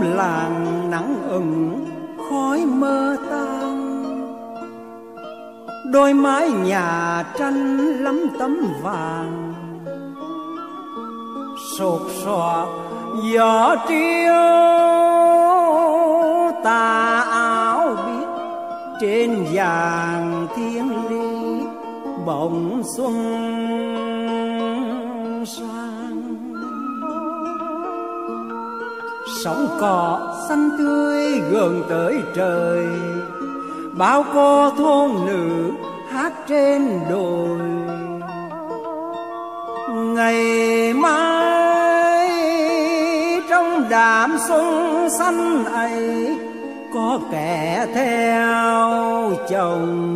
làng nắng ửng khói mơ tan, đôi mái nhà tranh lấm tấm vàng, sột soạt gió triêu tà áo biết trên vàng thiên lý bỗng xuân sang. Sóng cỏ xanh tươi gần tới trời, bao cô thôn nữ hát trên đồi. Ngày mai trong đám xuân xanh ấy, có kẻ theo chồng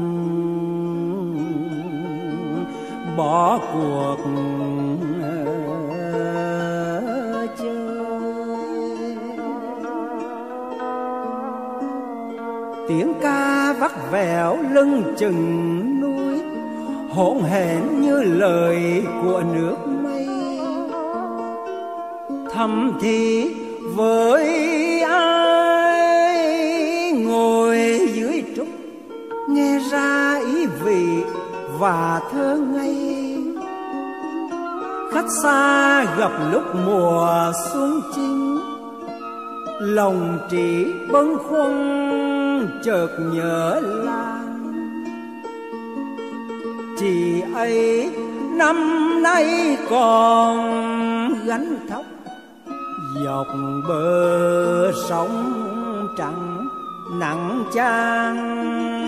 bỏ cuộc chơi. Tiếng ca vắt vẻo lưng chừng núi, hỗn hển như lời của nước mây. Thầm thì với ai ngồi dưới trúc, nghe ra ý vị và thơ ngây. Khách xa gặp lúc mùa xuân chinh, lòng chỉ bâng khuâng chợt nhớ Lan. Chị ấy năm nay còn gánh thóc dọc bờ sông trắng nặng chan.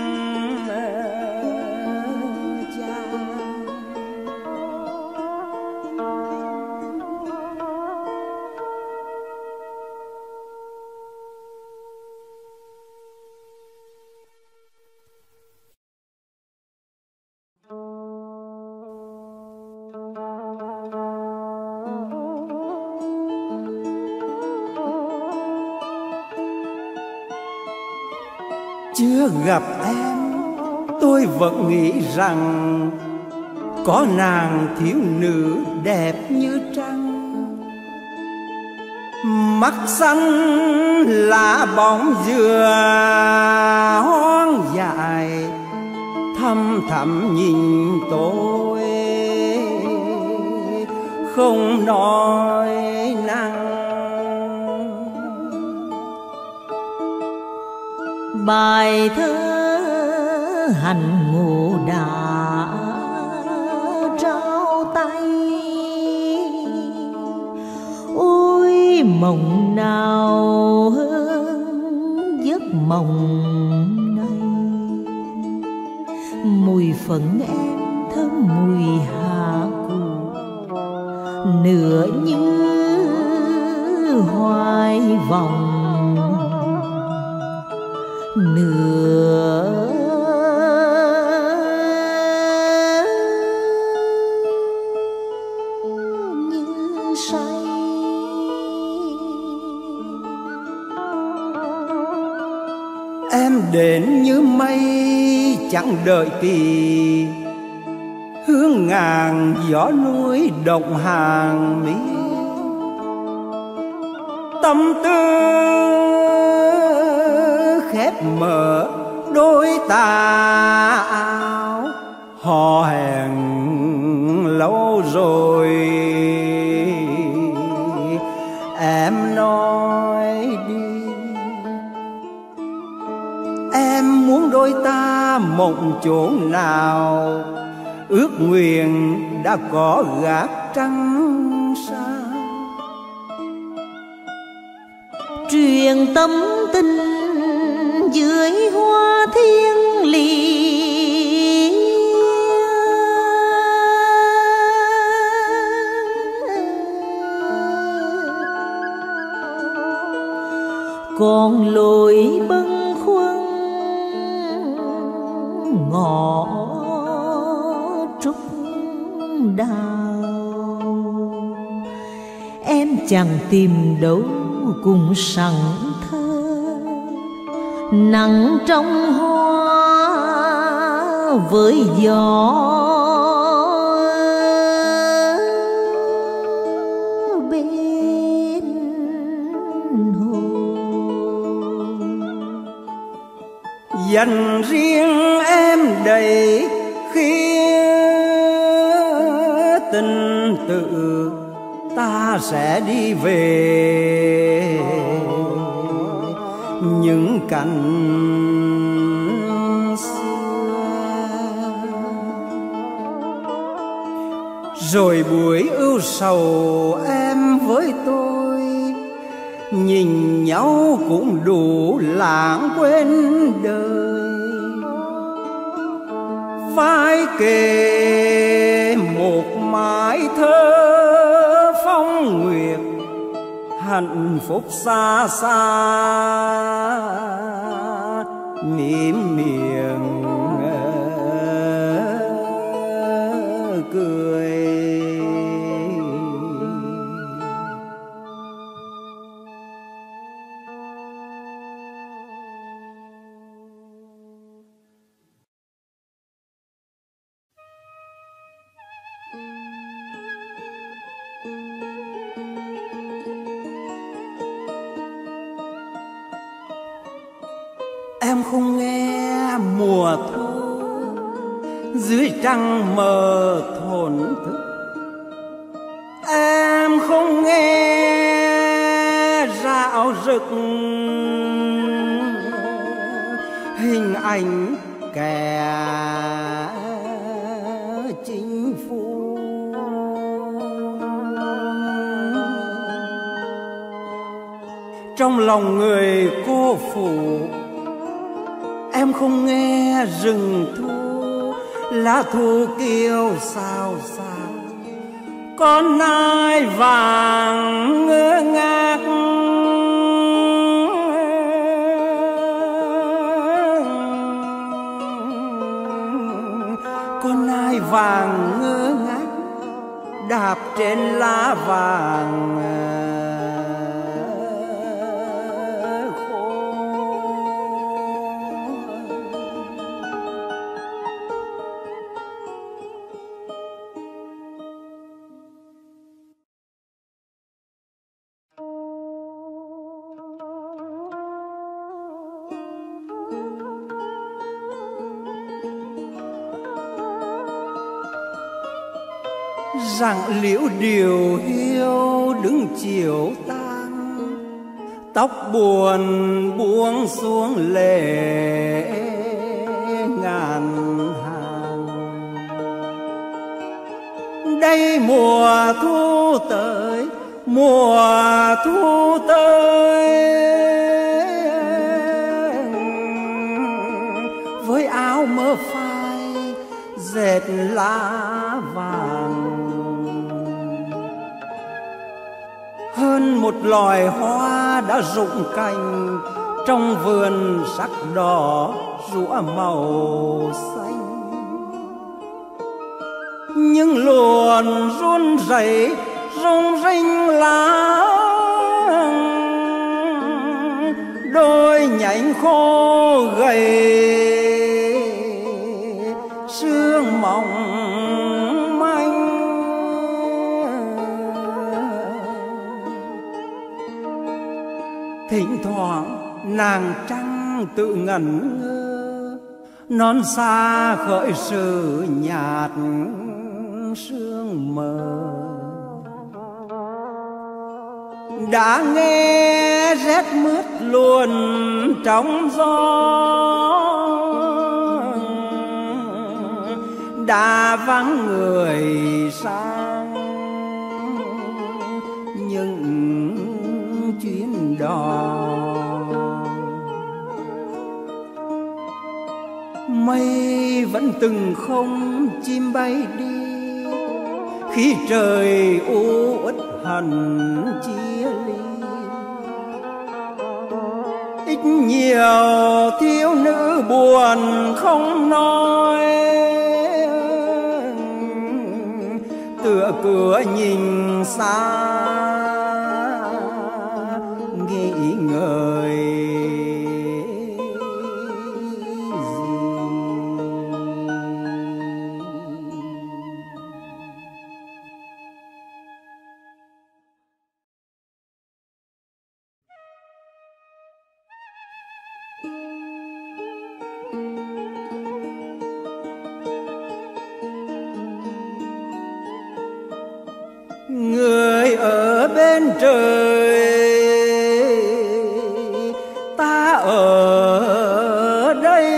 Chưa gặp em, tôi vẫn nghĩ rằng có nàng thiếu nữ đẹp như trăng. Mắt xanh lá bóng dừa hoang dại, thăm thẳm nhìn tôi không nói năng. Bài thơ hành ngộ đã trao tay, ôi mộng nào hơn giấc mộng này. Mùi phận em thơm mùi hạ cụ, nửa như hoài vòng, nửa như say. Em đến như mây chẳng đợi kỳ, hương ngàn gió núi động hàng mi. Tâm tư khép mở đôi tà áo, hò hẹn lâu rồi em nói đi. Em muốn đôi ta mộng chốn nào, ước nguyện đã có gác trăng sao. Truyền tâm tình dưới hoa thiên liêng, còn lối bâng khuâng ngõ trúc đào. Em chẳng tìm đâu cùng sẵn thơ, nắng trong hoa với gió bên hồ. dành riêng em đầy khía tình tự ta sẽ đi về những cảnh xưa. Rồi buổi ưu sầu em với tôi nhìn nhau cũng đủ lãng quên đời. Vai kề một mái thơ phong nguyệt, hạnh phúc xa xa mỉm miệng cười. Em không nghe mùa thu dưới trăng mờ thổn thức, em không nghe rạo rực hình ảnh kẻ chính phủ. Trong lòng người cô phụ em không nghe rừng thu lá thu kêu sao sao. Con nai vàng ngơ ngác con nai vàng ngơ ngác đạp trên lá vàng rằng liễu điều hiu đứng chiều tang, tóc buồn buông xuống lệ ngàn hàng. Đây mùa thu tới, mùa thu tới với áo mơ phai dệt lá vàng. Hơn một loài hoa đã rụng cành trong vườn sắc đỏ rũa màu xanh. Nhưng luồn run rẩy rung rinh lá, đôi nhánh khô gầy sương mỏng manh. Thỉnh thoảng nàng trăng tự ngẩn ngơ, non xa khởi sự nhạt sương mờ. Đã nghe rét mướt luồn trong gió, đã vắng người sang những chuyến đò. Mây vẫn từng không chim bay đi, khi trời u uất hằn chia ly. Ít nhiều thiếu nữ buồn không nói, tựa cửa nhìn xa nghĩ ngợi. trời, ta ở đây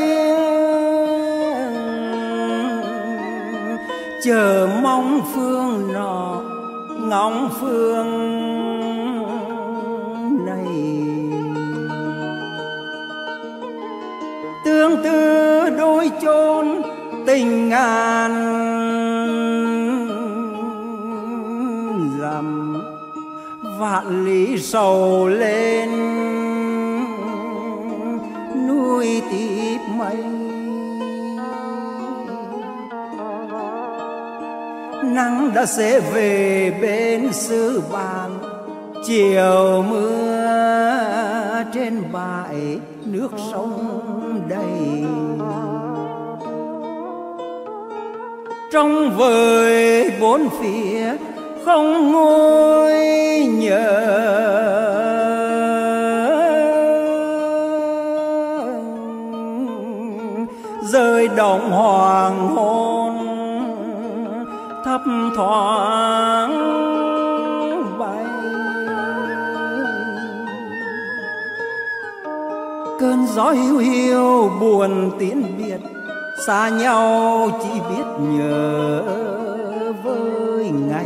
chờ mong phương nọ ngóng phương này. Tương tư đôi chốn tình ngàn dặm, vạn lý sầu lên núi tít mây. Nắng đã sẽ về bên xứ bạn, chiều mưa trên bãi nước sông đầy. Trong vời bốn phía không ngôi nhớ, rơi đồng hoàng hôn thấp thoáng bay. Cơn gió hiu hiu buồn tiễn biệt, xa nhau chỉ biết nhớ với ngày.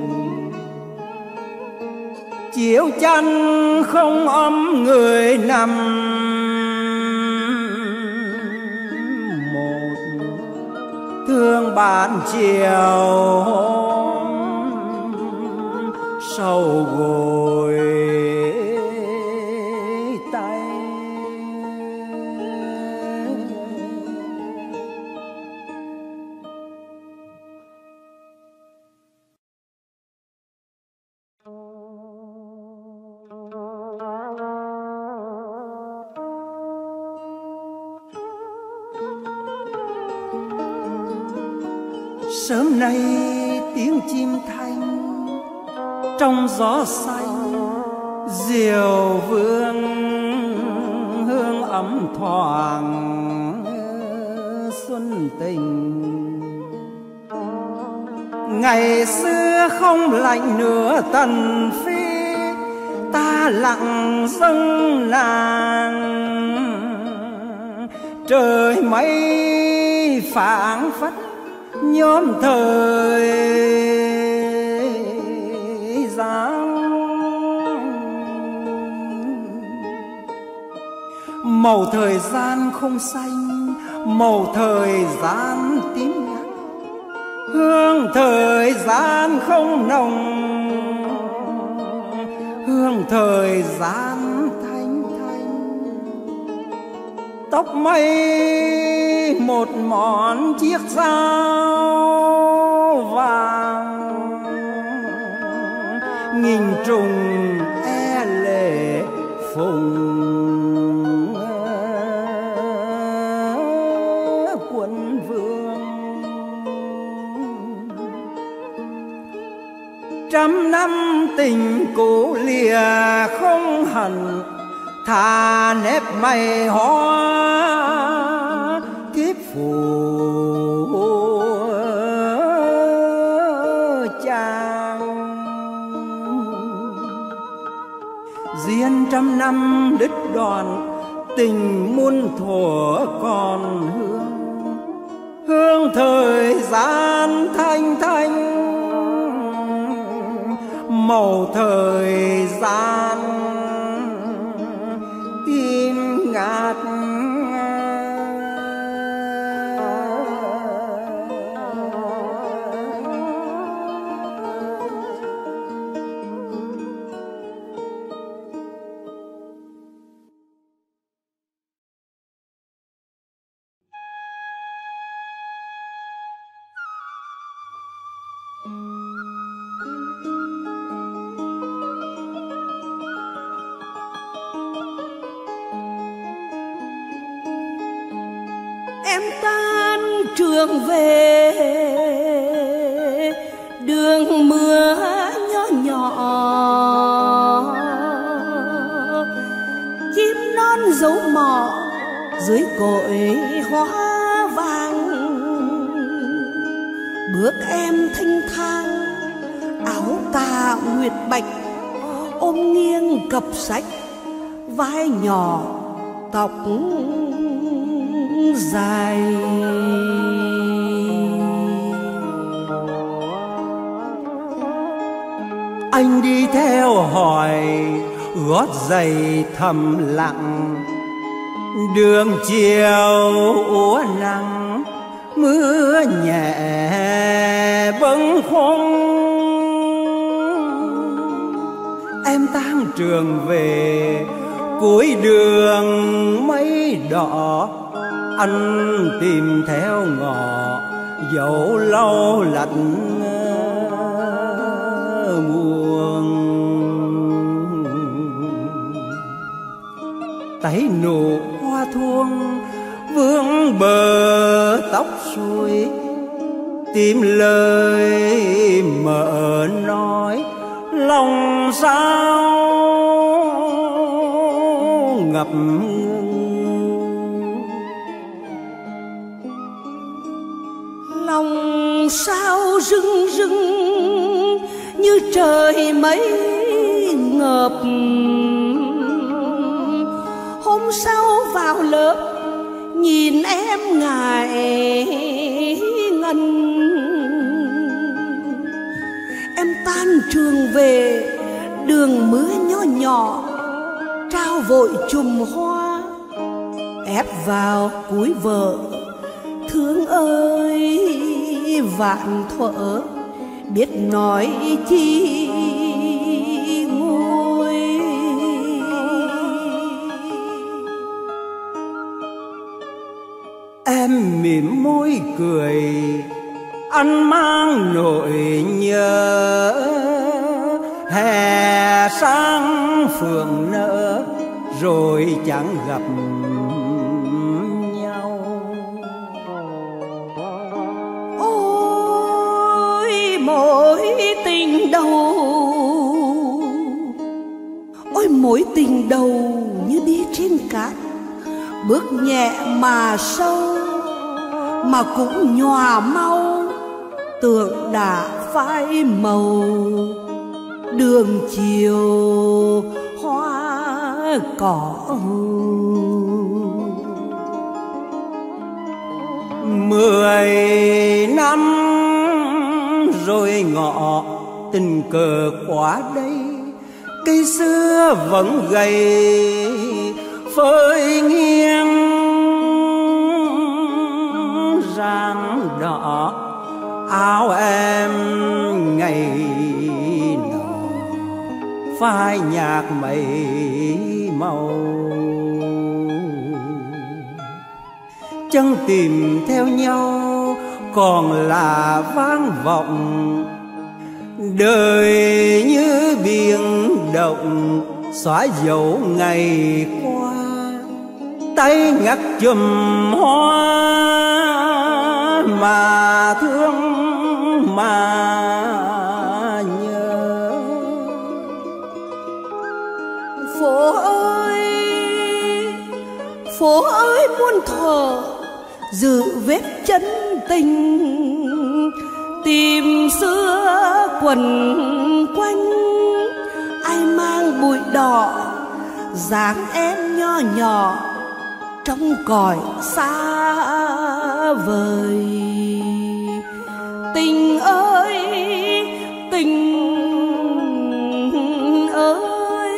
Chiếu chăn không ấm người nằm một, thương bạn chiều hôm sầu gối tay. Sớm nay tiếng chim thanh trong gió xanh, diều vương hương ấm thoảng xuân tình. Ngày xưa không lạnh nửa tần phi, ta lặng dâng nàng. Trời mây phảng phất nhóm thời gian, màu thời gian không xanh, màu thời gian tím ngắt, hương thời gian không nồng, hương thời gian thanh thanh. Tóc mây một món chiếc dao vàng, nghìn trùng e lệ phùng quân vương. Trăm năm tình cũ lìa không hẳn, thà nếp mây hoa kiếp phù chàng. Duyên trăm năm đứt đoạn, tình muôn thuở còn hương, hương thời gian thanh thanh, màu thời gian tim ngạt. Em tan trường về đường mưa nhỏ nhỏ, chim non dấu mỏ dưới cội hoa vàng. Bước em thanh thang áo cà nguyệt bạch, ôm nghiêng cặp sách, vai nhỏ tóc dài. Anh đi theo hỏi gót giày thầm lặng, đường chiều úa nắng mưa nhẹ bâng khuâng. Em tang trường về cuối đường mây đỏ, anh tìm theo ngõ dẫu lâu lạnh buồn. Tay nụ hoa thuông vương bờ tóc xuôi, tìm lời mợ nói lòng sao ngập ngừng. Lòng sao rưng rưng như trời mây ngập. Hôm sau vào lớp nhìn em ngại ngần. Em tan trường về đường mưa nho nhỏ, trao vội chùm hoa ép vào cúi vợ. Thương ơi vạn thuở biết nói chi nguôi. Em mỉm môi cười, anh mang nỗi nhớ. Hè sang phượng nở rồi chẳng gặp nhau. Ôi mối tình đầu, ôi mối tình đầu như đi trên cát, bước nhẹ mà sâu mà cũng nhòa mau. Tượng đã phai màu đường chiều hoa cỏ. 10 năm rồi ngọ tình cờ qua đây, cây xưa vẫn gầy phơi nghiêng rang đỏ. Áo em ngày nọ phai nhạt mây màu, chân tìm theo nhau còn là vang vọng. Đời như biển động xóa dấu ngày qua, tay ngắt chùm hoa mà thương mà nhớ. Phố ơi muôn thuở giữ vết chân tình, tìm xưa quần quanh. Ai mang bụi đỏ dáng em nho nhỏ trong cõi xa vời. Tình ơi tình ơi,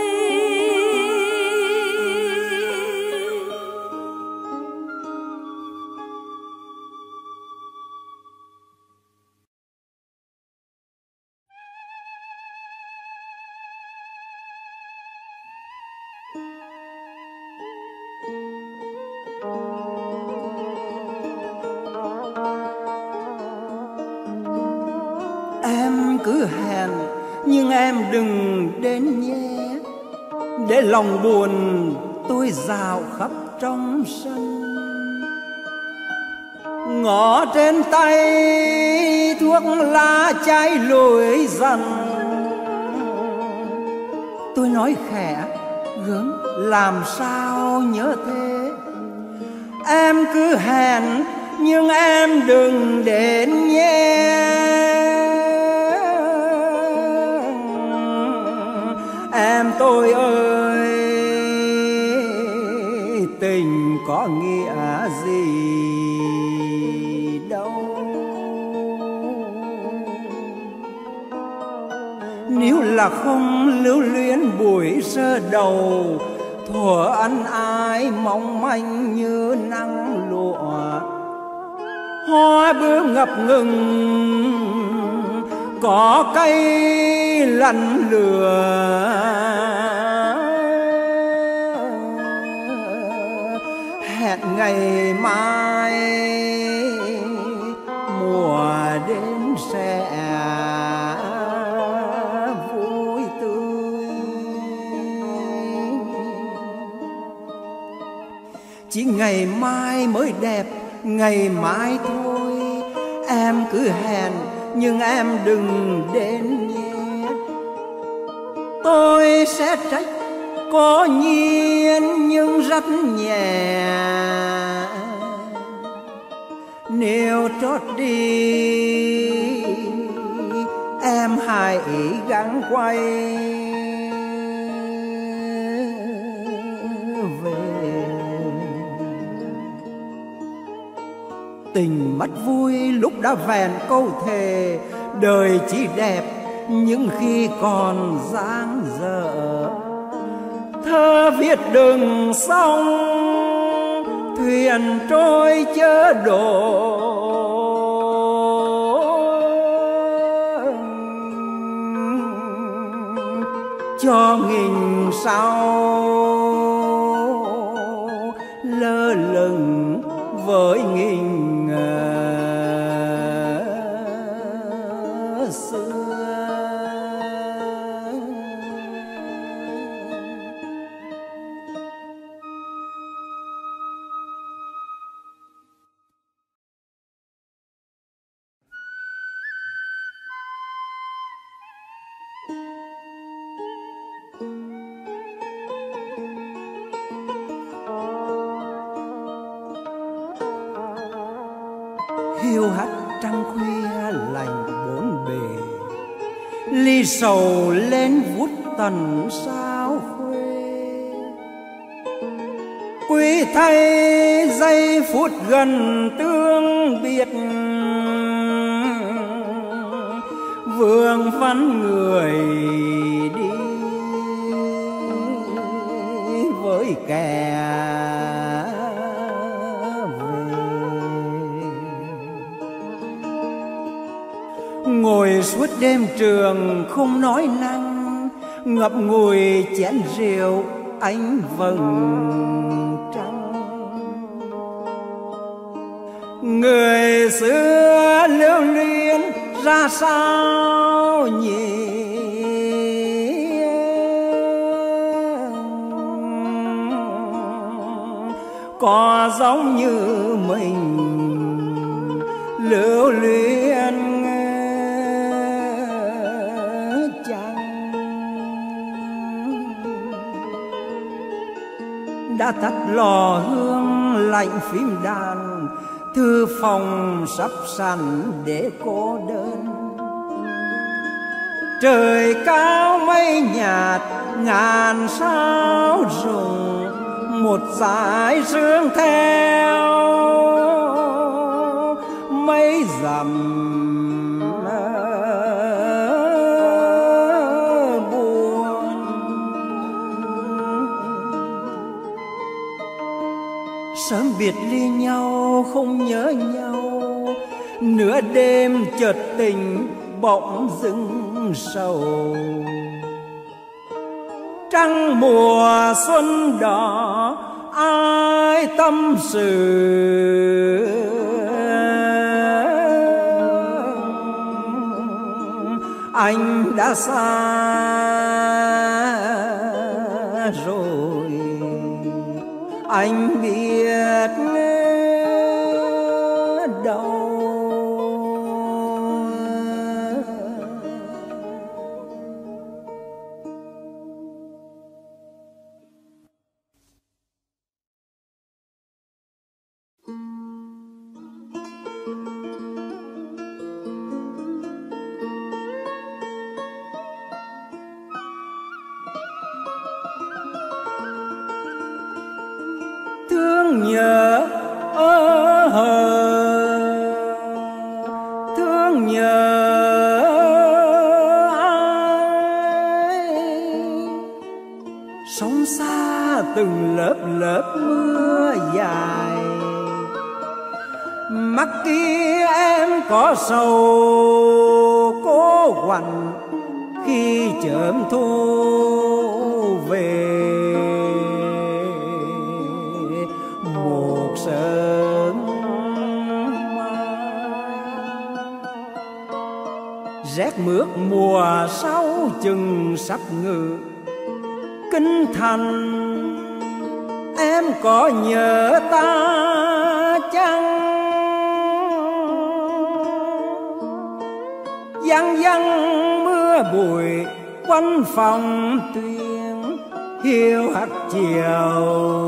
em cứ hẹn nhưng em đừng đến nhé, để lòng buồn tôi dạo khắp trong sân. Ngõ trên tay thuốc lá cháy lùi dần, tôi nói khẽ gớm làm sao nhớ thế. Em cứ hẹn nhưng em đừng đến nhé, nghĩa gì đâu. Nếu là không lưu luyến buổi sơ đầu, thuở ân ái mong manh như nắng lụa. Hoa bướm ngập ngừng có cây lăn lửa, hẹn ngày mai mùa đến sẽ vui tươi. Chỉ ngày mai mới đẹp, ngày mai thôi. Em cứ hẹn nhưng em đừng đến nhé. Tôi sẽ trách có nhiên nhưng rất nhẹ. Nếu trót đi em hãy gắng quay về. Tình mất vui lúc đã vẹn câu thề, đời chỉ đẹp những khi còn dang dở. Thơ viết đừng xong thuyền trôi chớ đổ, cho nghìn sao lơ lửng với nghìn xưa. Hiu hắt trăng khuya lành bốn bề, ly sầu lên vút tần sao khuê. Quý thay giây phút gần tương biệt, vương vấn người đi với kẻ ngồi suốt đêm trường không nói năng, ngập ngùi chén rượu ánh vầng trăng. Người xưa lưu luyến ra sao nhỉ? Có giống như mình lưu luyến đã tắt lò hương lạnh phím đàn, thư phòng sắp sẵn để cô đơn. Trời cao mây nhạt ngàn sao rụng, một dải sương theo mây dặm sớm biệt ly nhau không nhớ nhau, nửa đêm chợt tình bỗng dưng sầu. Trăng mùa xuân đỏ ai tâm sự, anh đã xa rồi, anh biết đâu. Thương nhớ đợt mưa dài. Mắt kia em có sầu cố quạnh khi chớm thu về một sớm mai. Rét mướt mùa sau chừng sắp ngự kinh thành, em có nhớ ta chăng? Văng văng mưa bụi quanh phòng tuyên, hiu hắt chiều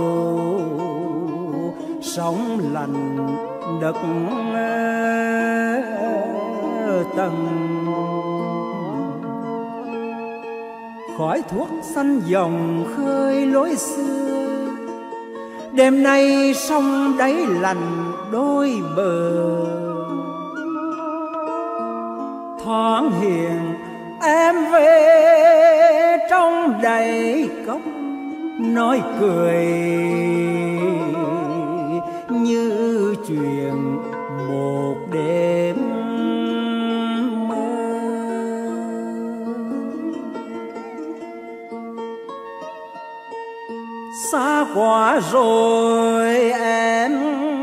sóng lạnh đất tầng. Khói thuốc xanh dòng khơi lối xưa, đêm nay sông đáy lạnh đôi bờ. Thoáng hiền em về trong đầy cốc, nói cười như chuyện một đêm mơ. Xa quá rồi em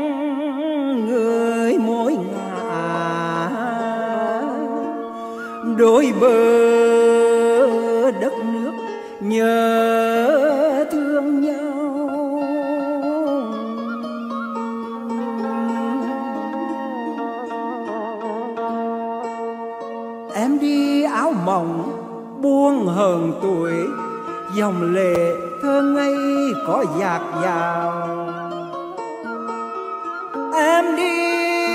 người mỗi ngả, đôi bờ đất nước nhớ thương nhau. Em đi áo mỏng buông hờn tuổi, dòng lệ thơ ngây có dạt dào. Em đi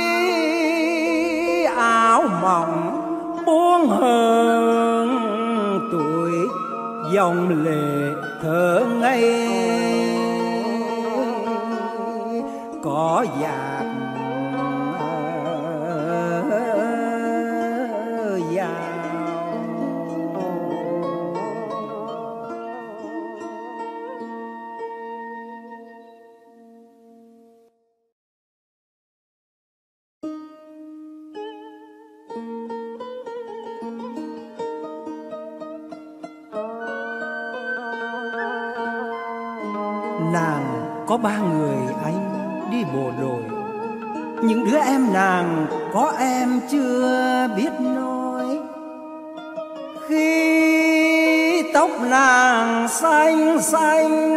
áo mỏng buông hờn tuổi, dòng lệ thơ ngây có dạt dào. Nàng có 3 người anh đi bộ đội, những đứa em nàng có em chưa biết nói. Khi tóc nàng xanh xanh,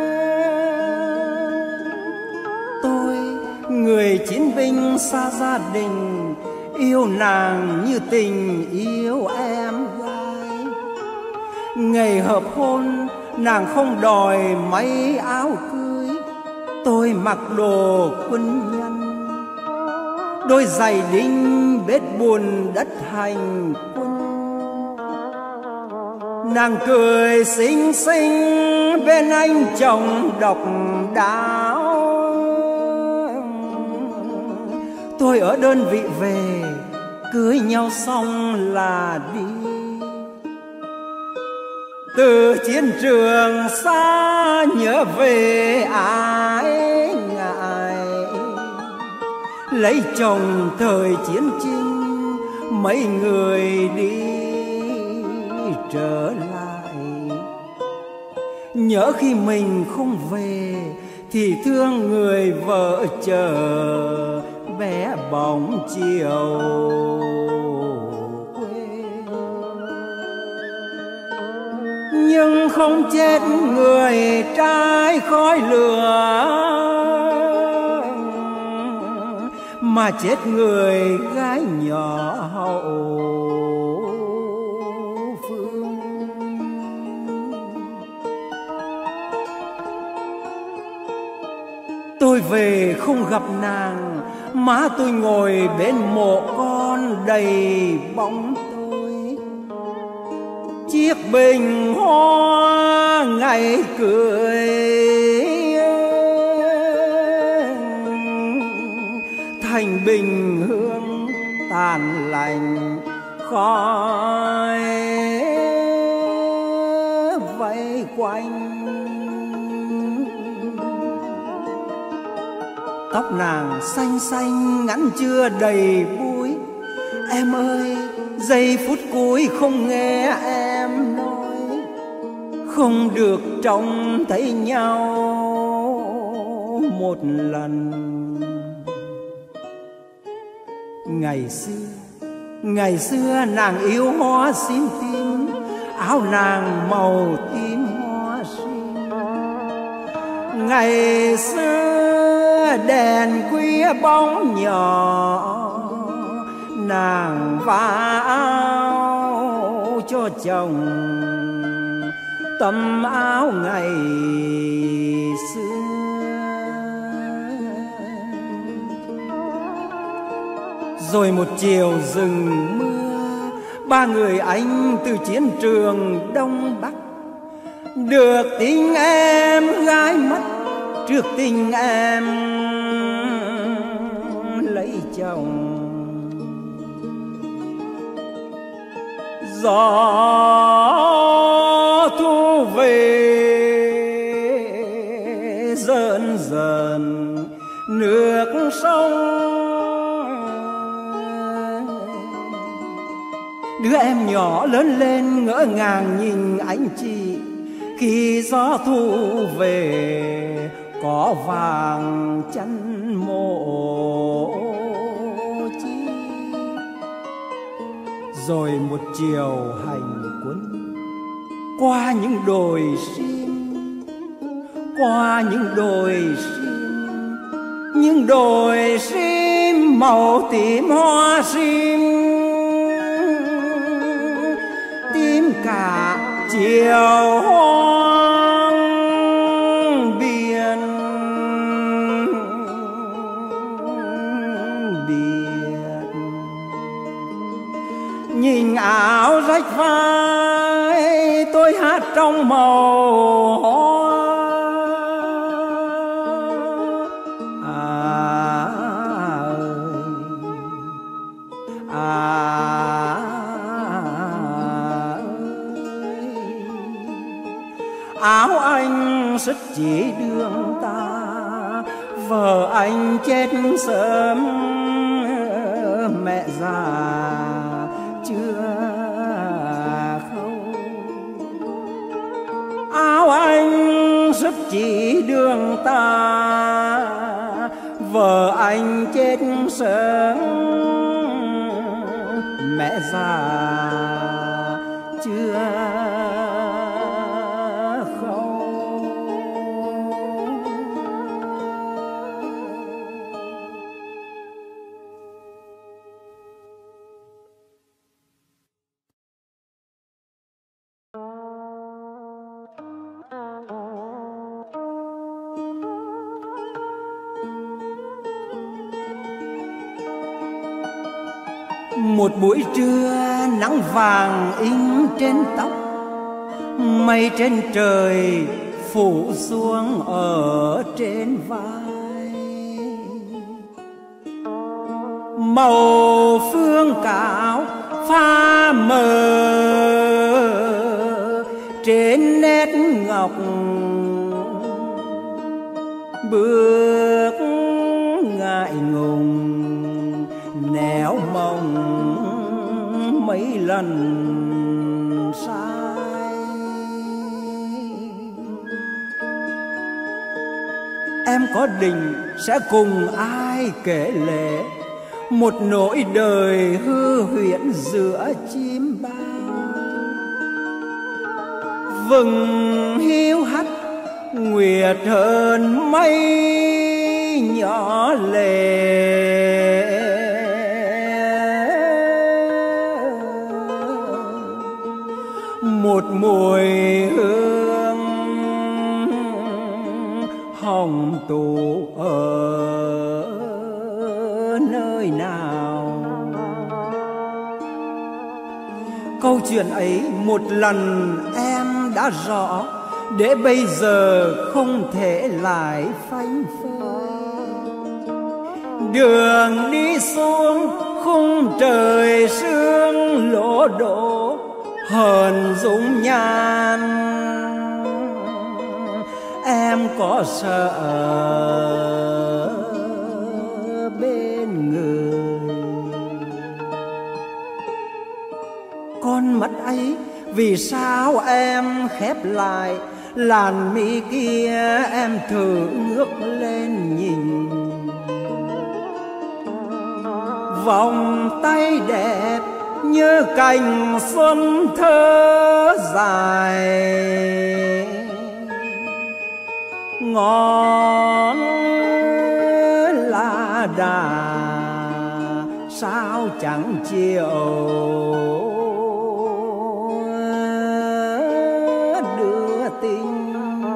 tôi người chiến binh xa gia đình, yêu nàng như tình yêu em gái. Ngày hợp hôn nàng không đòi mấy áo cưới, tôi mặc đồ quân nhân, đôi giày đinh bết bùn đất hành quân. Nàng cười xinh xinh bên anh chồng độc đáo, tôi ở đơn vị về, cưới nhau xong là đi. Từ chiến trường xa nhớ về ai ngại, lấy chồng thời chiến tranh mấy người đi trở lại. Nhớ khi mình không về thì thương người vợ chờ bé bóng chiều quê. Nhưng không chết người trai khói lửa, mà chết người gái nhỏ hậu phương. Tôi về không gặp nàng, má tôi ngồi bên mộ con đầy bóng tôi. Chiếc bình hoa ngày cười thành bình hương tàn lành, khói vây quanh. Tóc nàng xanh xanh ngắn chưa đầy búi. Em ơi, giây phút cuối không nghe em nói, không được trông thấy nhau một lần. Ngày xưa nàng yêu hoa sim tím, áo nàng màu tím hoa sim. Ngày xưa đèn khuya bóng nhỏ, nàng vá áo cho chồng tấm áo ngày xưa. Rồi một chiều rừng mưa, ba người anh từ chiến trường Đông Bắc, được tin em gái mất trước tình em lấy chồng. Gió thu về dần dần nước sông. Đứa em nhỏ lớn lên ngỡ ngàng nhìn anh chị, khi gió thu về có vàng chăn mộ chi. Rồi một chiều hành quân qua những đồi sim, qua những đồi sim, những đồi sim màu tím hoa sim, tím cả chiều hoang biển. Nhìn áo rách vai tôi hát trong màu hoa. Áo anh sức chỉ đường ta, vợ anh chết sớm, mẹ già chưa khâu. Áo anh sức chỉ đường ta, vợ anh chết sớm, mẹ già chưa khâu. Một buổi trưa nắng vàng in trên tóc, mây trên trời phủ xuống ở trên vai. Màu phương cảo pha mờ trên nét ngọc, bước ngại ngùng néo mong mấy lần sai. Em có định sẽ cùng ai kể lể một nỗi đời hư huyễn giữa chim bao. Vừng hiu hắt nguyệt hơn mây nhỏ lệ, một mùi hương hồng tụ ở nơi nào. Câu chuyện ấy một lần em đã rõ, để bây giờ không thể lại phanh phơi. Đường đi xuống khung trời sương lỗ đổ hờn dung nhan. Em có sợ quên mất ấy, vì sao em khép lại làn mi kia, em thử ngước lên nhìn. Vòng tay đẹp như cành xuân thơ dài, ngón lá đà sao chẳng chiều đưa tình.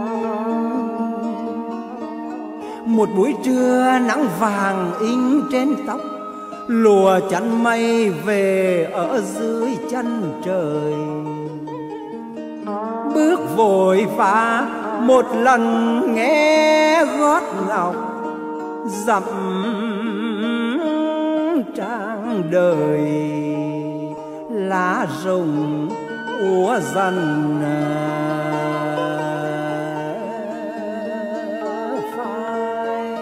Một buổi trưa nắng vàng in trên tóc, lùa chắn mây về ở dưới chân trời. Bước vội vã một lần nghe gót ngọc dặm trang đời, lá rụng úa dần phai.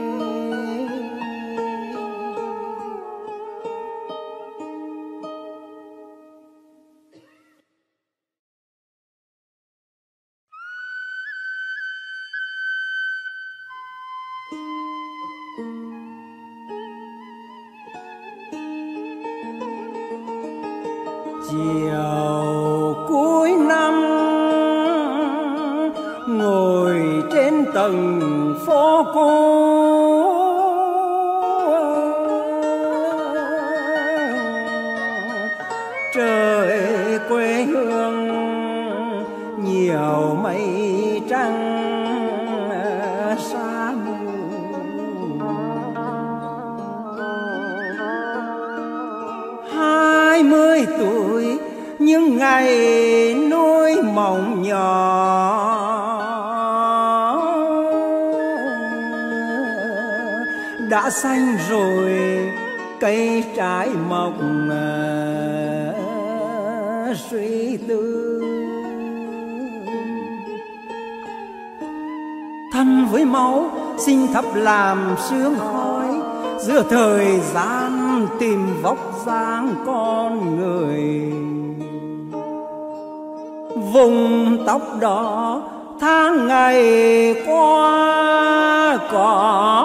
Chiều cuối năm ngồi trên tầng phố cô, trời quê hương nhiều mây trắng xa mù. 20 tuổi những ngày nuôi mộng nhỏ, đã xanh rồi cây trái mọc suy tư. Thân với máu sinh thấp làm sương khói, giữa thời gian tìm vóc dáng con người. Vùng tóc đỏ tháng ngày qua cỏ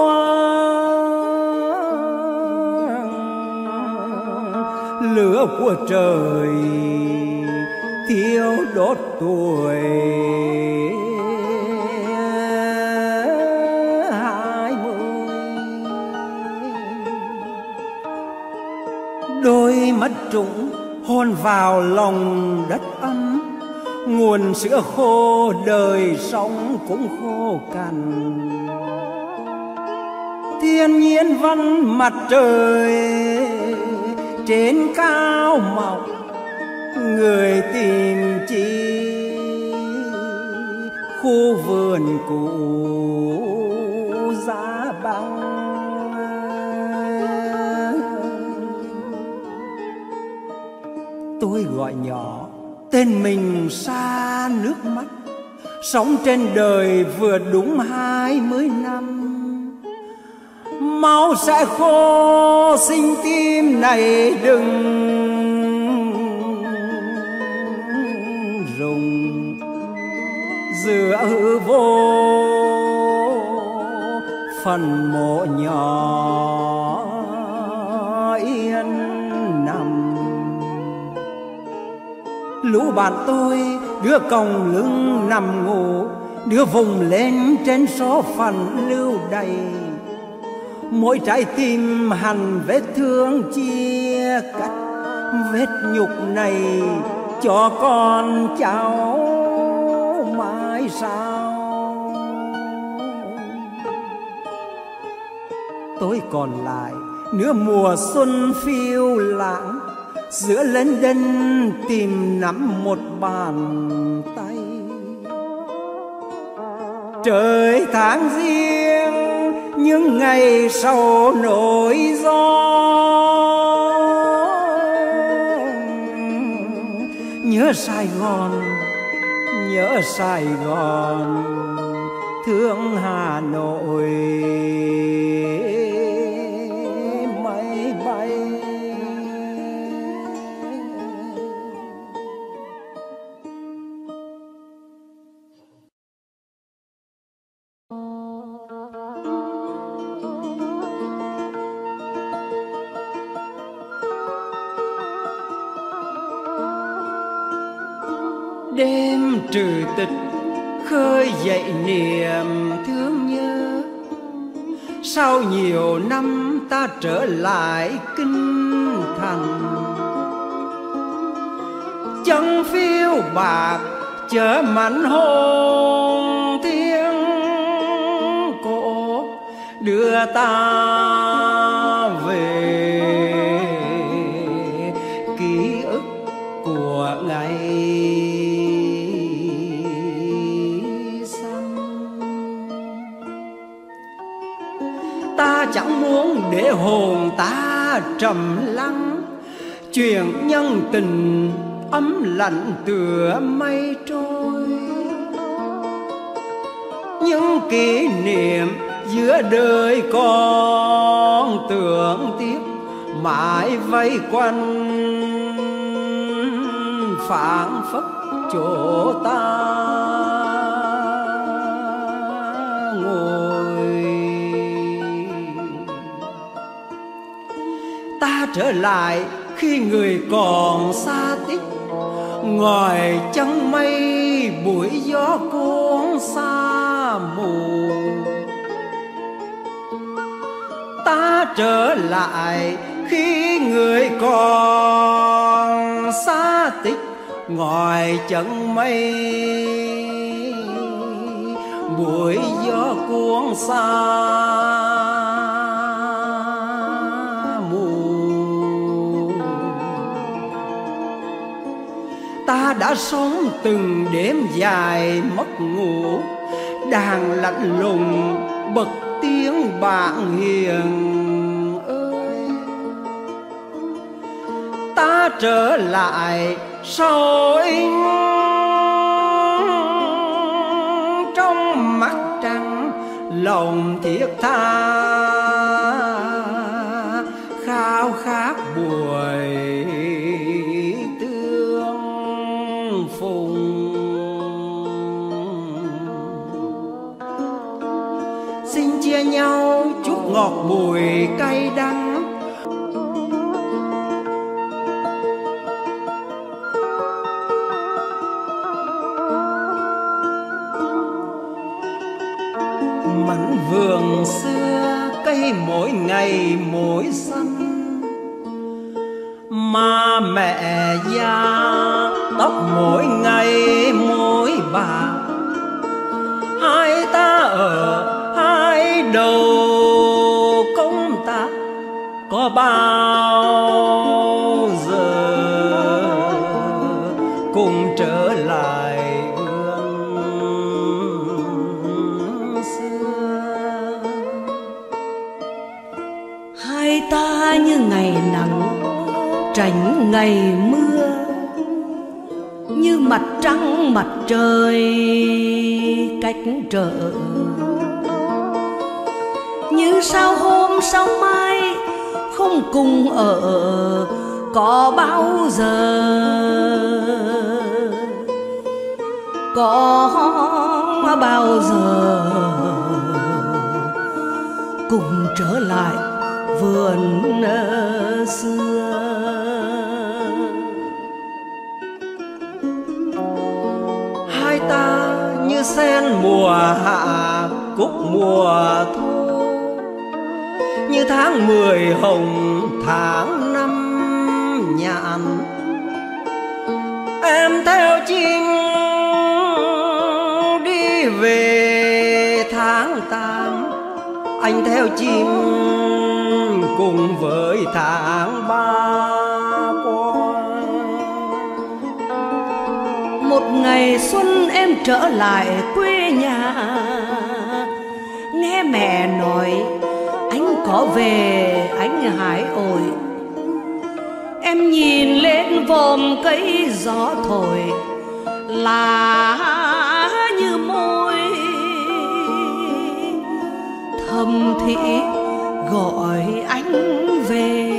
uống, lửa của trời thiêu đốt tuổi. Đôi mắt trũng hôn vào lòng đất ấm, nguồn sữa khô đời sống cũng khô cằn. Thiên nhiên văn mặt trời trên cao mọc, người tìm chi khu vườn cũ giá băng. Tôi gọi nhỏ tên mình xa nước mắt, sống trên đời vừa đúng 20 năm. Máu sẽ khô sinh tim này đừng rùng, giữa hư vô phần mộ nhỏ yên nằm. Lũ bạn tôi đứa còng lưng nằm ngủ, đứa vùng lên trên số phận lưu đày. Mỗi trái tim hằn vết thương chia cắt, vết nhục này cho con cháu mãi sau. Tôi còn lại nửa mùa xuân phiêu lãng, giữa lên đên tìm nắm một bàn tay. Trời tháng riêng những ngày sau nỗi gió, nhớ Sài Gòn, nhớ Sài Gòn, thương Hà Nội máy bay. đêm trừ tịch khơi dậy niềm thương nhớ. Sau nhiều năm ta trở lại kinh thành, chân phiêu bạc chở mảnh hồn thiên cổ, đưa ta về ký ức của ngày xanh. Ta chẳng muốn để hồn ta trầm lắng, chuyện nhân tình ấm lạnh tựa mây trôi. Những kỷ niệm giữa đời con tưởng tiếc mãi vây quanh, phảng phất chỗ ta ngồi. Ta trở lại khi người còn xa tích, ngoài chân mây bụi gió cuốn xa mù. Ta trở lại khi người còn xa tích, ngoài chân mây bụi gió cuốn xa mù. Ta đã sống từng đêm dài mất ngủ, đàn lạnh lùng bật tiếng bạn hiền ơi. Ta trở lại soi in trong mắt trăng, lòng thiết tha khao khát buổi tương phùng. Xin chia nhau chút ngọt bùi cay đắng, mảnh vườn xưa cây mỗi ngày mỗi xanh. Mà mẹ già tóc mỗi ngày mỗi bạc, hai ta ở hai đầu công tác có bao giờ cùng trở lại ương xưa. Hai ta như ngày nắng tránh ngày mưa, như mặt trăng mặt trời cách trở, như sao hôm sao mai không cùng ở có bao giờ, có bao giờ cùng trở lại vườn xưa. Hai ta như sen mùa hạ cúc mùa thu, như tháng 10 hồng tháng 5 nhạn. Em theo chim đi về tháng 8, anh theo chim cùng với tháng 3 qua. Một ngày xuân em trở lại quê nhà, nghe mẹ nói anh có về anh hái ổi. Em nhìn lên vòm cây gió thổi, lá như môi thầm thì gọi anh về.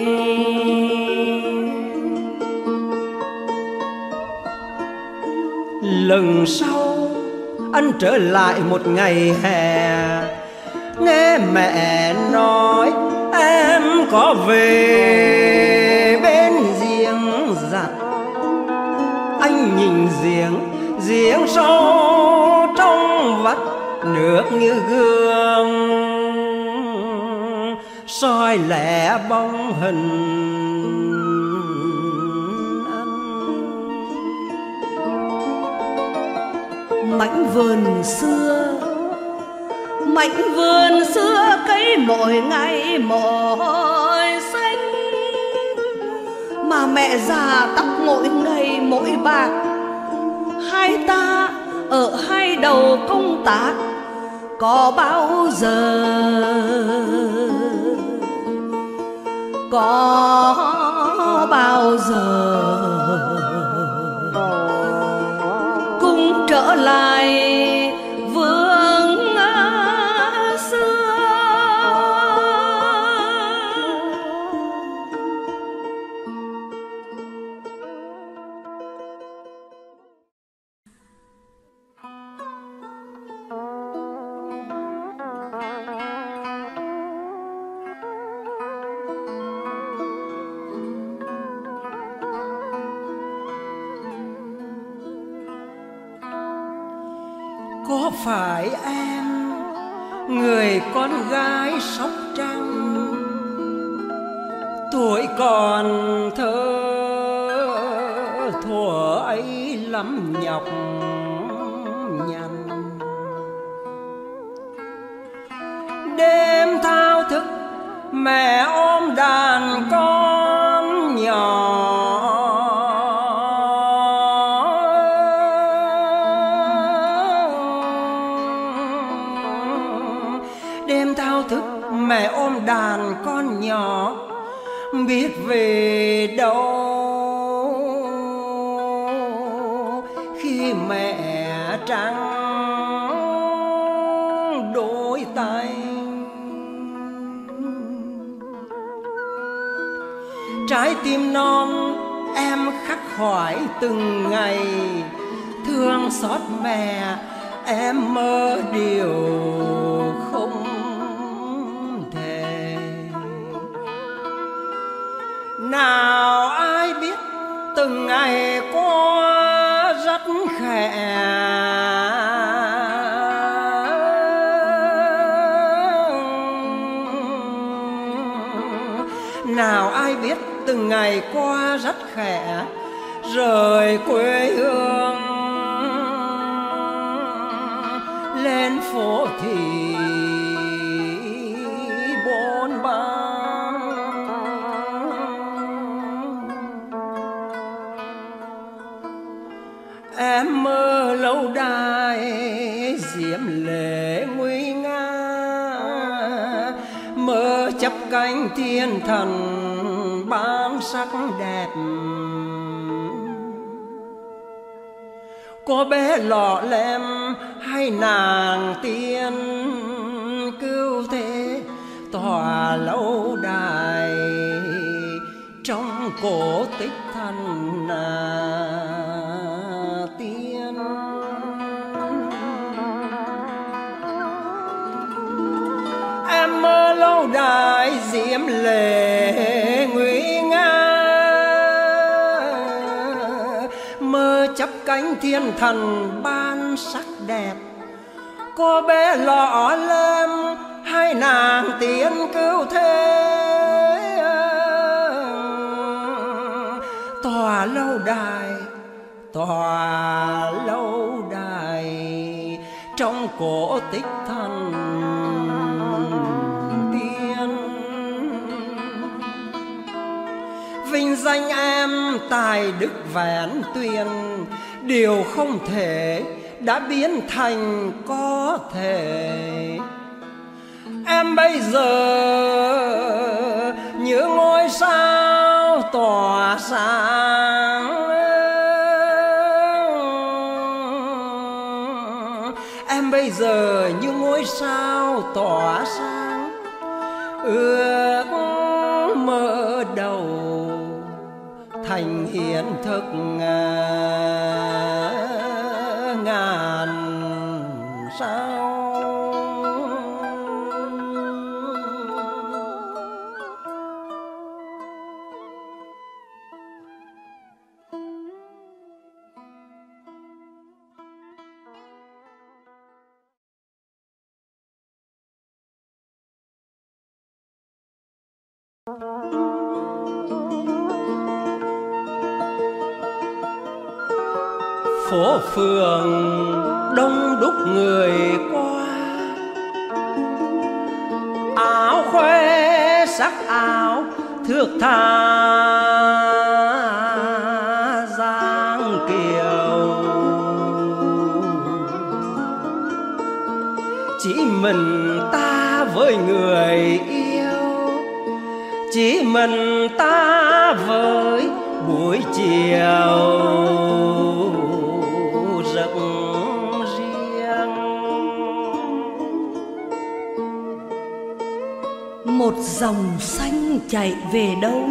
Lần sau anh trở lại một ngày hè, nghe mẹ nói em có về bên giếng giặt. Anh nhìn giếng, giếng sâu trong vắt nước như gương, soi lẻ bóng hình mảnh vườn xưa, mảnh vườn xưa cấy mỗi ngày mỗi xanh, mà mẹ già tóc mỗi ngày mỗi bạc. Hai ta ở hai đầu công tác có bao giờ, có bao giờ cùng trở lại vương xưa. Có phải em người con gái Sóc Trăng, tuổi còn thơ thuở ấy lắm nhọc nhằn, đêm thao thức mẹ ôm đàn con nhỏ, đêm thao thức mẹ ôm đàn con nhỏ, biết về đâu khi mẹ trắng đôi tay. Trái tim non em khắc khoải từng ngày, thương xót mẹ em mơ điều không thể. Nào ai biết từng ngày qua rất khẽ, nào ai biết từng ngày qua rất khẽ, rời quê hương lên phố thị bôn ba. Em mơ lâu đài diễm lệ nguy nga, mơ chắp cánh thiên thần ban sắc đẹp. Có bé lọ lem hay nàng tiên cứu thế, tòa lâu đài trong cổ tích thần tiên. Em mơ lâu đài diễm lệ nguy nga, mơ chắp cánh thiên thần ban sắc đẹp. Cô bé lọ lem hai nàng tiên cứu thế, tòa lâu đài, tòa lâu đài trong cổ tích thần tiên. Vinh danh em tài đức vẹn tuyền, điều không thể đã biến thành có thể. Em bây giờ như ngôi sao tỏa sáng, em bây giờ như ngôi sao tỏa sáng. Ước mơ đầu thành hiện thực ngàn sao. Phố phường đông đúc người qua, áo khoe sắc áo thước tha dáng kiều. Chỉ mình ta với người yêu, chỉ mình ta với buổi chiều rất riêng. Một dòng xanh chạy về đâu,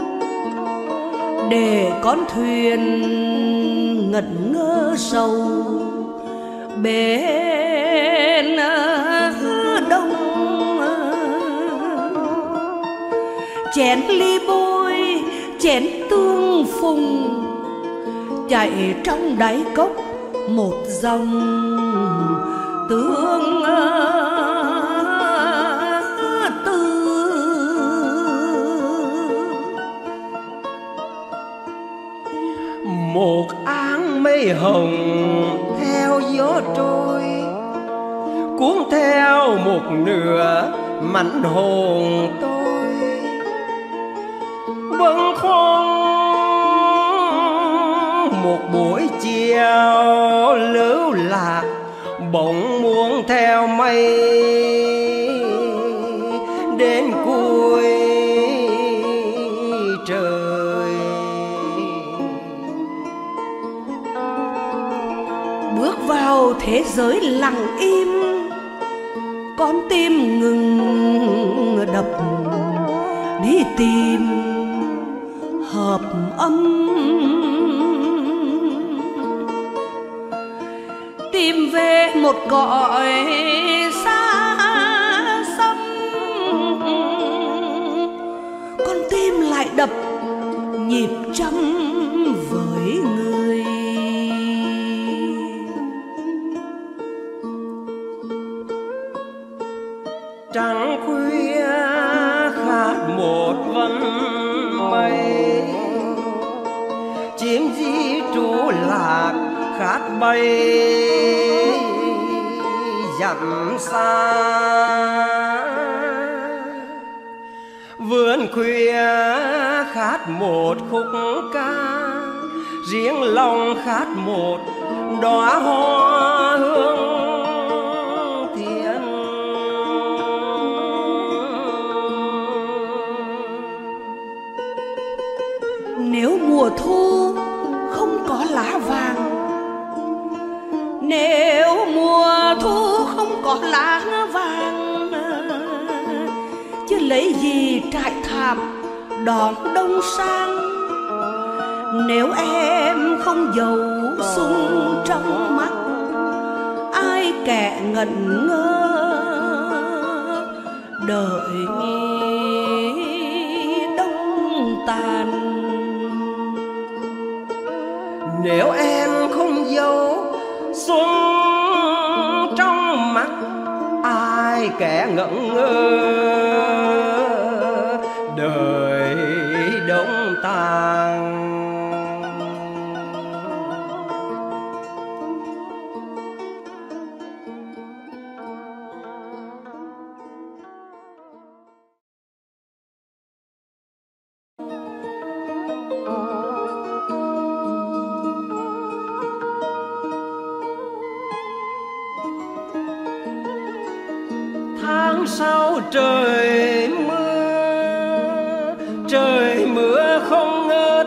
để con thuyền ngẩn ngơ sầu bên đông. Chén ly bôi chén tương phùng, chạy trong đáy cốc một dòng tương tư. Một áng mây hồng theo gió trôi, cuốn theo một nửa mảnh hồn tôi. Bâng khuâng một buổi chiều lưu lạc, bỗng muốn theo mây đến cuối trời. Bước vào thế giới lặng im, con tim ngừng đập đi tìm hợp âm. Tìm về một cõi xa xăm, con tim lại đập nhịp trăm với người. Trăng khuya khát một vần mây, chim di trú lạc khát bay dặm xa. Vườn khuya khát một khúc ca, riêng lòng khát một đóa hoa hương thiên. Nếu mùa thu không có lá vàng, nếu mùa thu không có lá vàng, chứ lấy gì trải thảm đón đông sang. Nếu em không giàu sung trong mắt, ai kẻ ngẩn ngơ đợi đông tàn. Nếu em không giấu xuân trong mắt, ai kẻ ngẩn ngơ đời đông tàn. Tháng sau trời mưa không ngớt.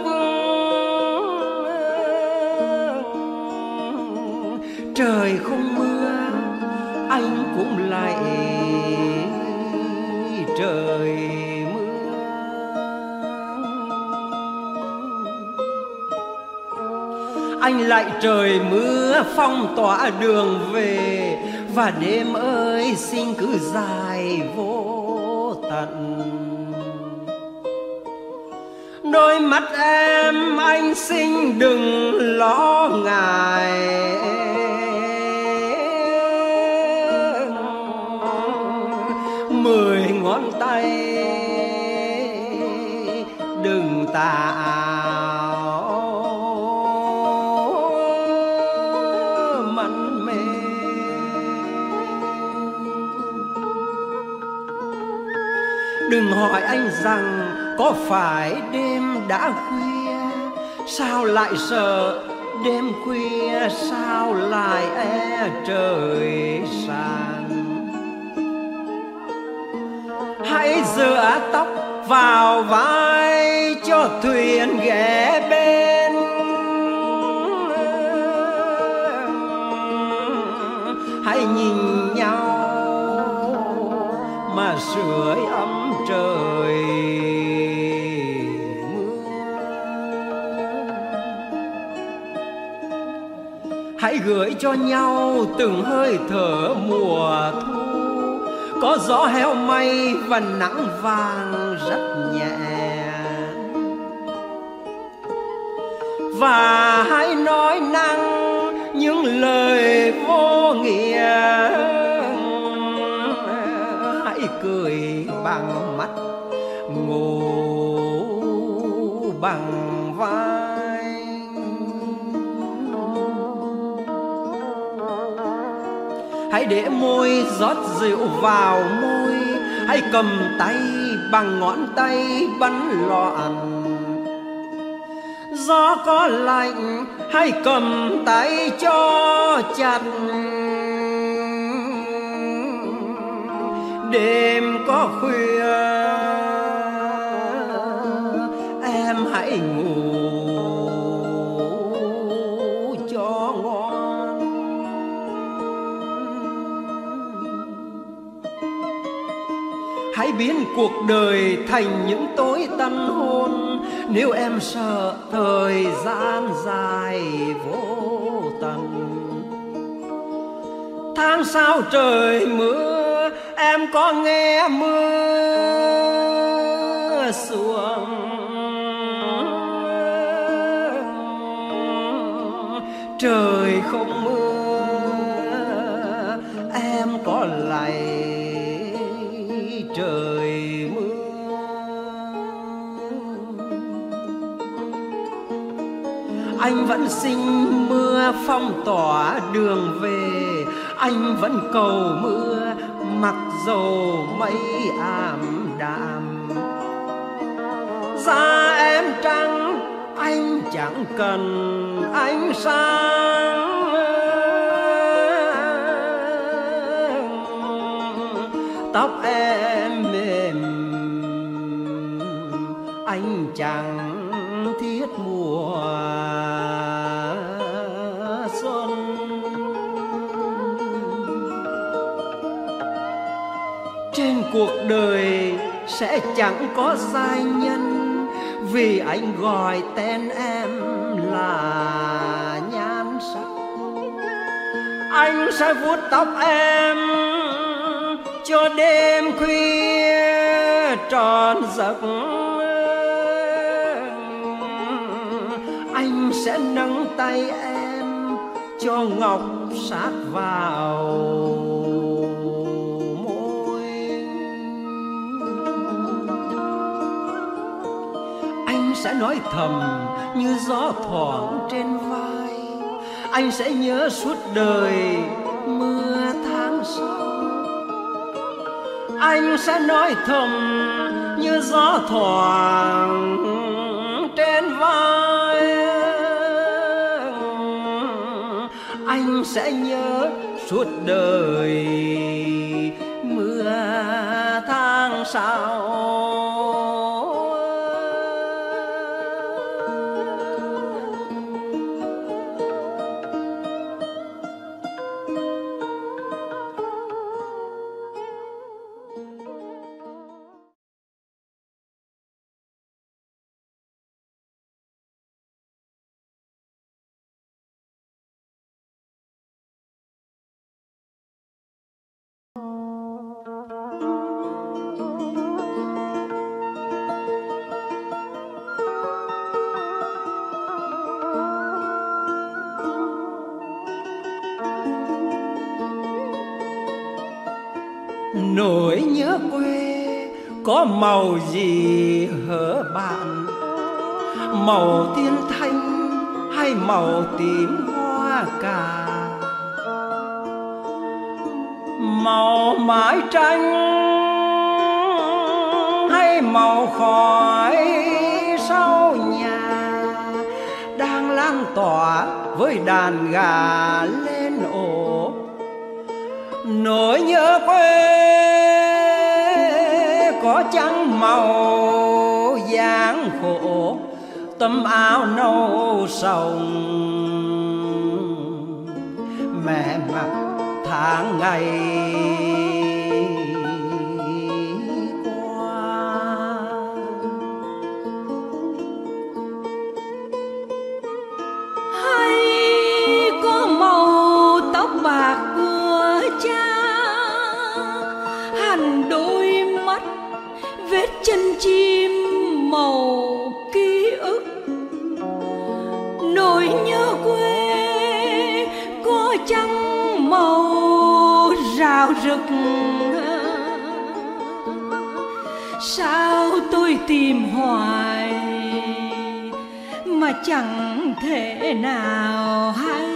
Trời không mưa anh cũng lại trời mưa. Anh lại trời mưa phong tỏa đường về, và đêm ơi xin cứ dài vô tận. Đôi mắt em anh xin đừng lo ngại, mười ngón tay đừng tạo mặn mê. Đừng hỏi anh rằng có phải đêm đã khuya, sao lại sợ đêm khuya, sao lại e trời sáng. Hãy dựa tóc vào vai cho thuyền ghé bên, hãy nhìn nhau mà sưởi ấm trời mưa. Hãy gửi cho nhau từng hơi thở mùa thu, có gió heo may và nắng vàng rất nhẹ. Và hãy nói năng những lời vô nghĩa, hãy cười bằng mắt, ngủ bằng vai. Hãy để môi rót rượu vào môi, hãy cầm tay bằng ngón tay bắn loạn. Gió có lạnh hãy cầm tay cho chặt, đêm có khuya em hãy ngủ cho ngon. Hãy biến cuộc đời thành những tối tân hôn, nếu em sợ thời gian dài vô tận. Tháng sau trời mưa em có nghe mưa xuống, trời không mưa em có lạy trời mưa. Anh vẫn xin mưa phong tỏa đường về, anh vẫn cầu mưa mặc dầu mây ảm đạm. Da em trắng anh chẳng cần ánh sáng, tóc em mềm anh chẳng thiết mùa xuân. Trên cuộc đời sẽ chẳng có giai nhân, vì anh gọi tên em là nhan sắc. Anh sẽ vuốt tóc em cho đêm khuya tròn giấc, anh sẽ nâng tay em cho ngọc sát vào môi. Anh sẽ nói thầm như gió thoảng trên vai, anh sẽ nhớ suốt đời mưa tháng sau. Anh sẽ nói thầm như gió thoảng trên vai, anh sẽ nhớ suốt đời mưa tháng sau. Nỗi nhớ quê có màu gì hở bạn, màu tiên thanh hay màu tím hoa cà, màu mái tranh hay màu khói sau nhà, đang lan tỏa với đàn gà lên ổ. Nỗi nhớ quê có chăng màu dáng khổ, tấm áo nâu sòng mẹ mặc tháng ngày qua. Hay có màu tóc bạc của cha, hằn đôi mắt vết chân chim màu ký ức. Nỗi nhớ quê có chăng màu rào rực, sao tôi tìm hoài mà chẳng thể nào hay.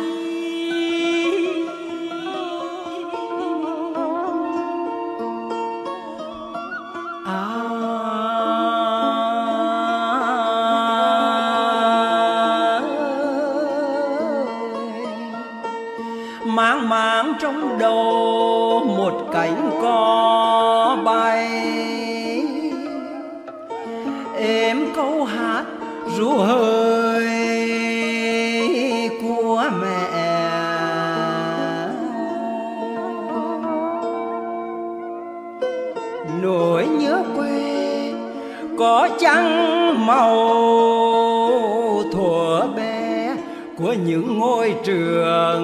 Mang mang trong đầu một cánh cò bay, êm câu hát ru hơi của mẹ. Nỗi nhớ quê có chăng màu thuở bé của những ngôi trường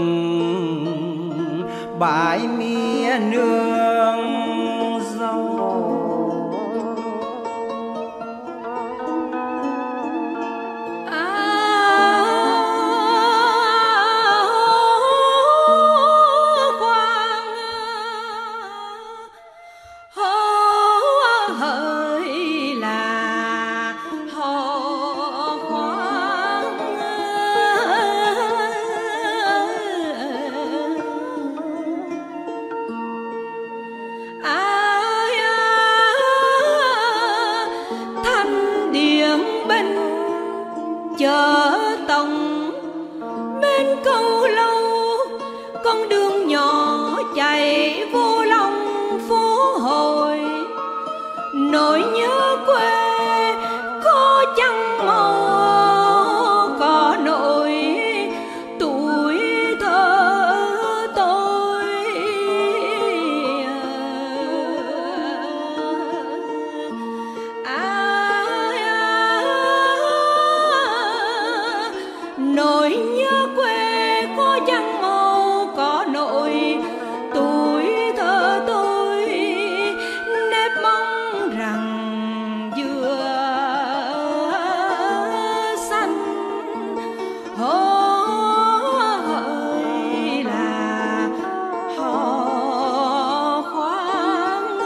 bãi mía nương dâu. Chợ Tổng bên Câu Lâu, con đường nhỏ chạy vô lòng phố Hồi. Nỗi nhớ quê có chăng màu có nỗi tuổi thơ tôi. Nỗi nhớ quê có chăng màu có nỗi tuổi thơ tôi, nếp mong rằng dừa xanh hỡi là họ khoáng.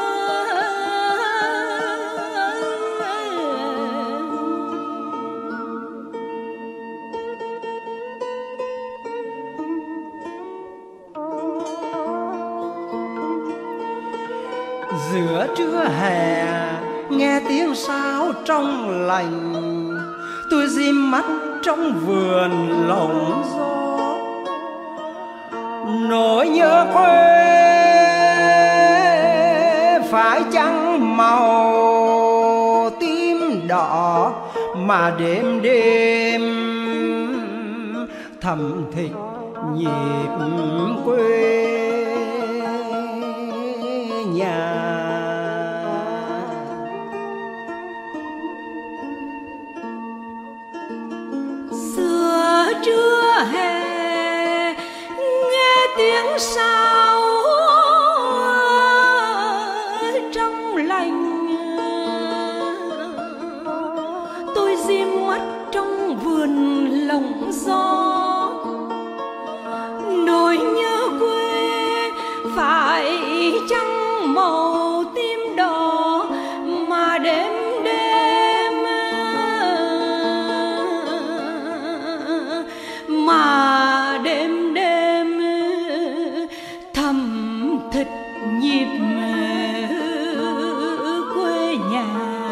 Giữa trưa hè nghe tiếng sáo trong lành, tôi dim mắt trong vườn lộng gió. Nỗi nhớ quê phải chăng màu tím đỏ mà đêm đêm thầm thịch nhịp quê nhà. Xưa trưa hè nghe tiếng sáo trong lành, tôi dim mắt trong vườn lộng gió. Nỗi nhớ quê phải chăng màu tím đỏ đêm đêm mà đêm đêm thầm thịch nhịp quê nhà.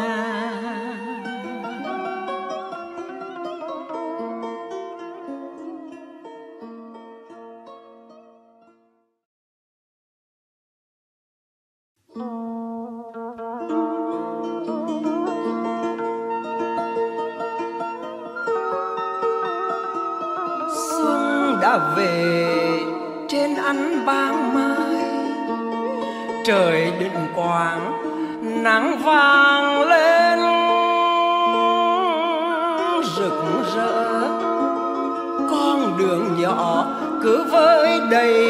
Xuân đã về trên ánh ban mai, trời định quang nắng vàng lên rực rỡ. Con đường nhỏ cứ với đầy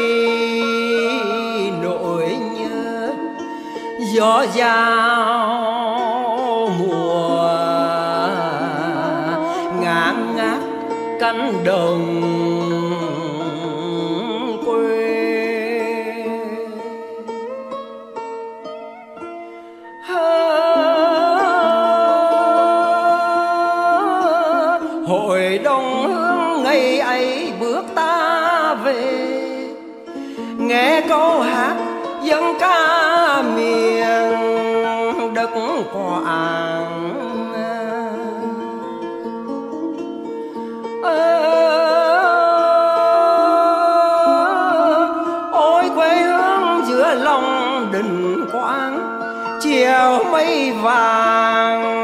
nỗi nhớ, gió giao mùa ngàn ngát cánh đồng quê. Hội đồng hương ngày ấy bước ta về, nghe câu hát dân ca miền đất Quảng. Ôi quê hương giữa lòng đình quang, chiều mây vàng.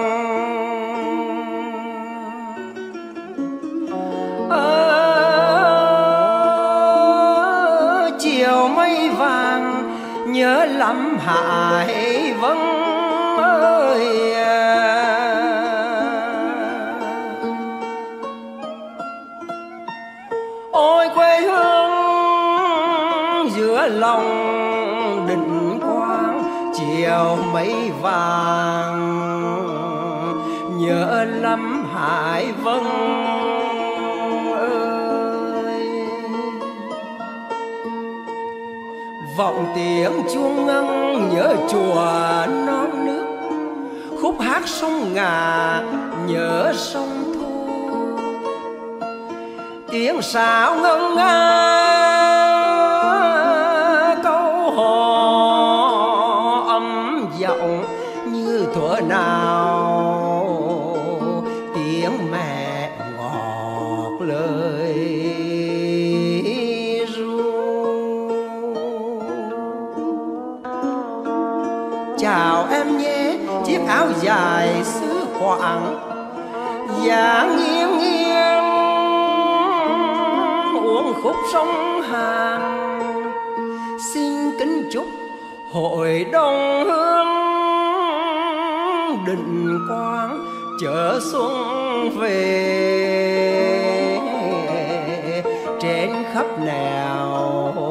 Chiều mây vàng nhớ lắm Hải Vân ơi. Ôi quê hương giữa lòng định quang, chiều mây vàng nhớ lắm Hải Vân ơi. Vọng tiếng chuông ngân nhớ chùa non nước, khúc hát sông Ngà nhớ sông Thu. Tiếng sáo ngân nga câu hò âm giọng như thuở nào, tiếng mẹ ngọt lời ru. Chào em nhé chiếc áo dài xứ Quảng, dáng nghiêng nghiêng uống khúc sông Hàn. Xin kính chúc hội đồng hương định quang chợ xuân về, trên khắp nẻo